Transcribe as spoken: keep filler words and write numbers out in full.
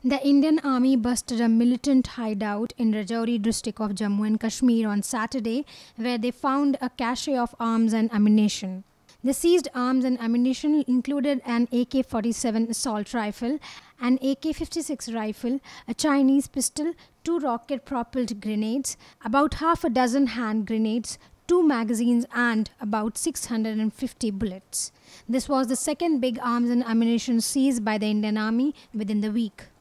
The Indian Army busted a militant hideout in Rajouri district of Jammu and Kashmir on Saturday, where they found a cache of arms and ammunition. The seized arms and ammunition included an A K forty-seven assault rifle, an A K fifty-six rifle, a Chinese pistol, two rocket-propelled grenades, about half a dozen hand grenades, two magazines and about six hundred fifty bullets. This was the second big arms and ammunition seized by the Indian Army within the week.